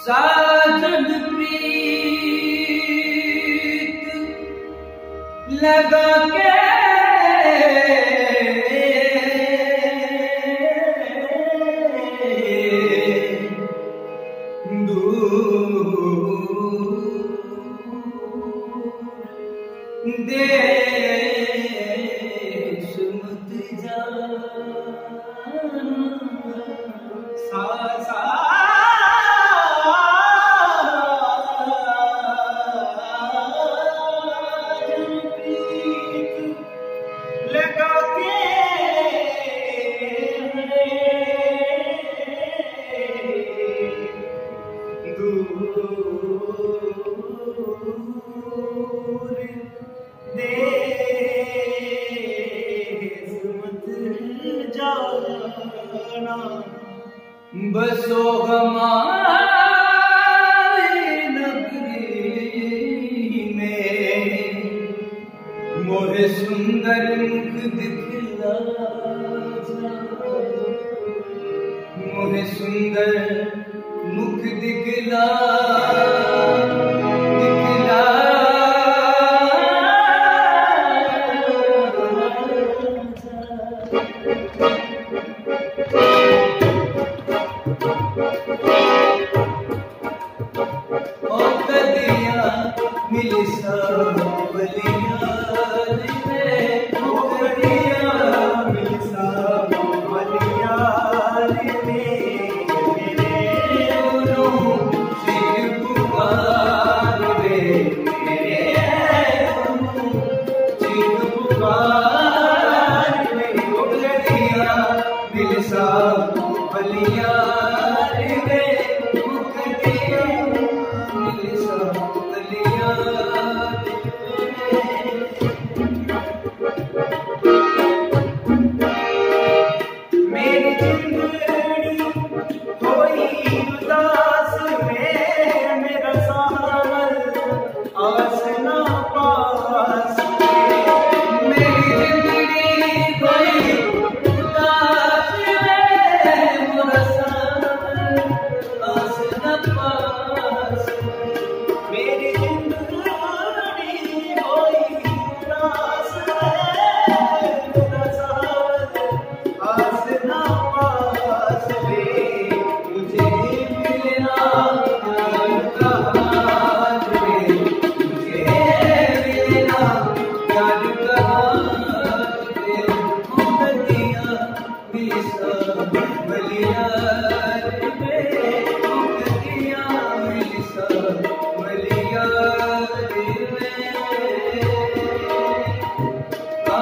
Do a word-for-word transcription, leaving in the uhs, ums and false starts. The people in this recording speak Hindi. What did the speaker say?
साजन प्रीत लगा के देश मत जाना सा सा लगा के दूर देश मत जाना बसो हमारी नगरी में मोहे सुंदर मुख दिखला जा मोहे सुंदर मुख दिखला दिखला मिल सावलिया रे मोकरिया मिल सावलिया रे मेरे गुरु शिव पुकार रे मेरे गुरु शिव पुकार रे मोकरिया मिल सावलिया रे मोकरिया मिल सावलिया मेरी जिंदड़ी कोई उदास में मेरा सावल आस ना पास मेरी जिंदड़ी कोई उदास में मेरा सावल आस ना पास मेरी जिंदड़ी कोई उदास में मेरा सावल आस ना पास रे मुझे मिलना प्यार का हाथ रे मुझे मिलना प्यार का हाथ रे मुकदिया मिल सावलिया रे मुकदिया मिल सावलिया रे आ